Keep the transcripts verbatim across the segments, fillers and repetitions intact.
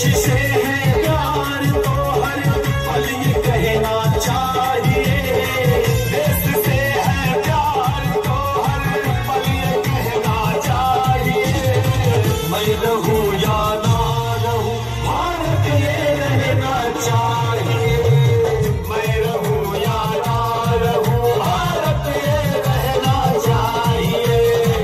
से है प्यार तो हर पल ये कहना चाहिए, देश से है प्यार तो हर पल ये कहना चाहिए। मैं रहूं या ना रहूं भारत ये रहना चाहिए, मैं रहूं या ना रहूं भारत ये रहना चाहिए।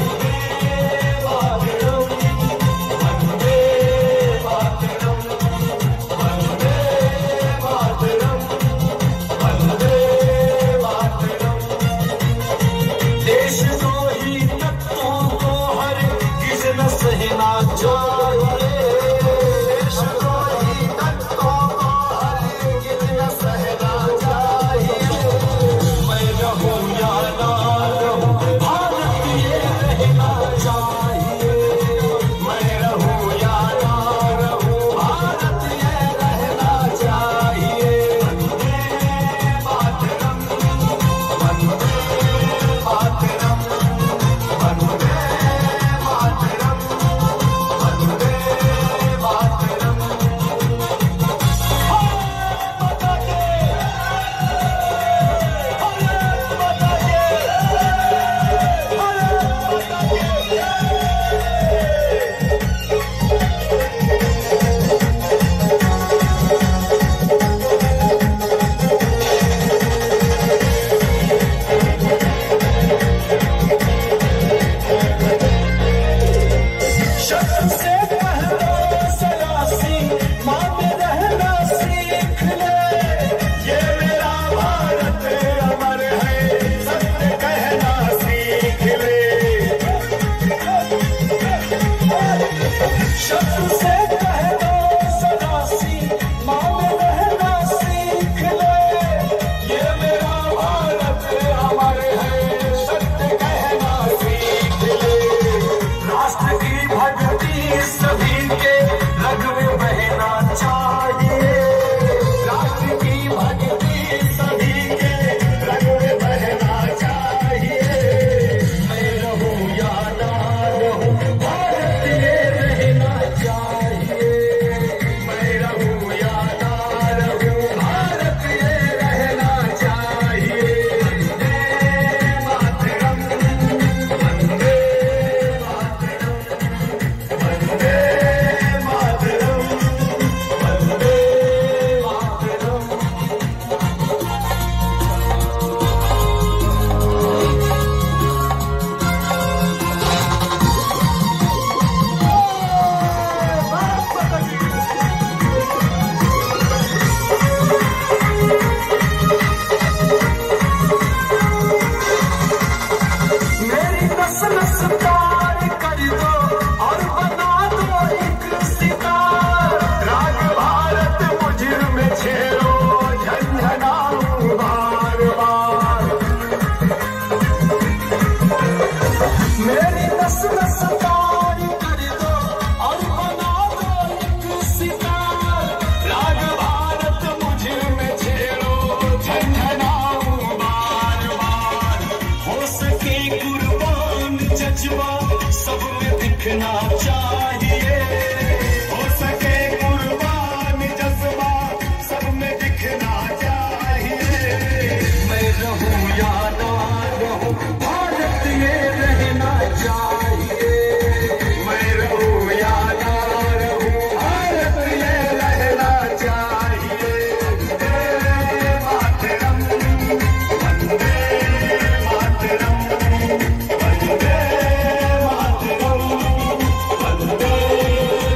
सब में दिखना चाहिए, हो सके कुर्बान जज्बा सब में दिखना चाहिए। मैं रहूं या ना रहूं भारत ये रहना चाहिए, मैं रहूं या ना रहूं भारत ये रहना चाहिए। वंदे मातरम, वंदे मातरम, वंदे मातरम, वंदे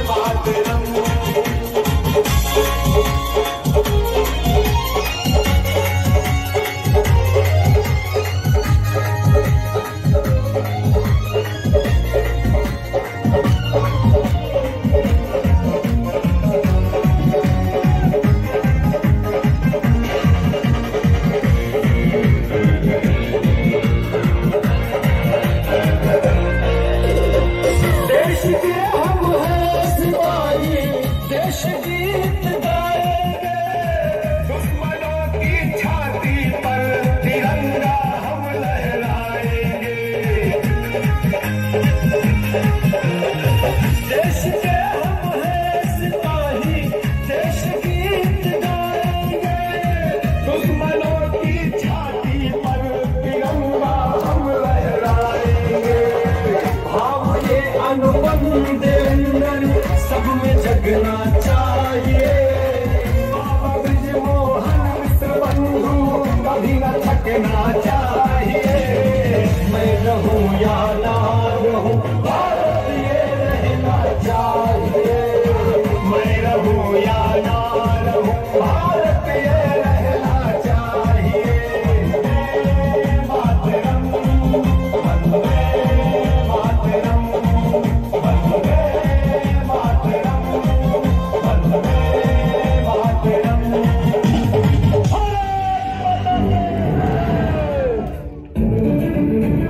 अनुपम देव